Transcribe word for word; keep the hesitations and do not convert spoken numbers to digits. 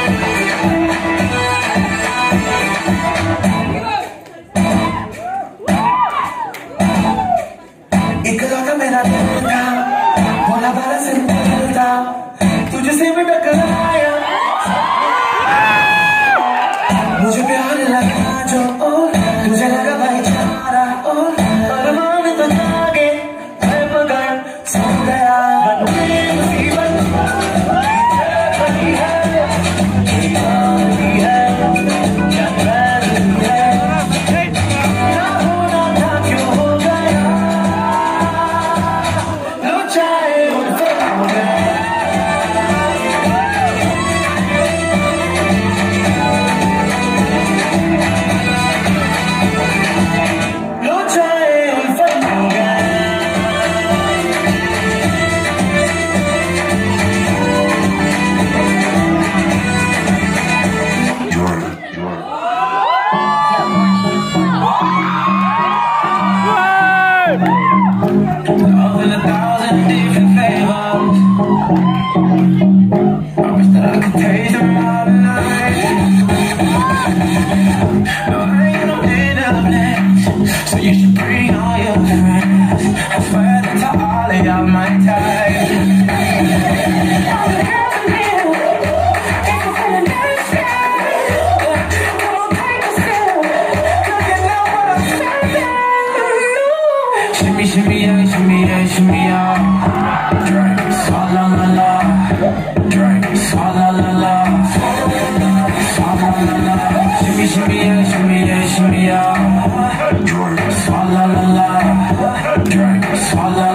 मेरा दिल था भोला भाला सिंपल था, तुझसे भी टकराया मुझे प्यार लगा जो तुझे लगा भाईचारा अरमान तो जागे मैं पकड़ सो गया मुसीबत बनी है दीवानी है क्या प्यारी है ना होना था क्यों हो गया लो चाहे उनसे हो गया Love in a thousand different flavors. I wish that I could taste them all night. No, I ain't no middle, so you should bring all your friends. I swear that to all of y'all my type. All the girls in here, if you're feeling thirsty, come on, take a sip, 'cause you know what I'm saying. Shimmy, shimmy, yeah, shimmy, yeah, shimmy, yeah. Drink, swalla la la. Drink, swalla la la. Swalla la la. Shimmy, shimmy, yeah, shimmy, yeah, shimmy, yeah. Drink, swalla la la. Drink, swalla.